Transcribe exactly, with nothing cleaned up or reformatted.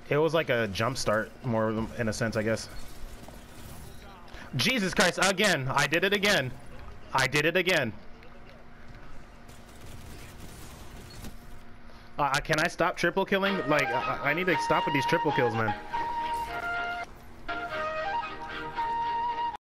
It was like a jump start, more in a sense, I guess. Jesus Christ, again. I did it again. I did it again. Uh, can I stop triple killing? Like, I, I need to stop with these triple kills, man.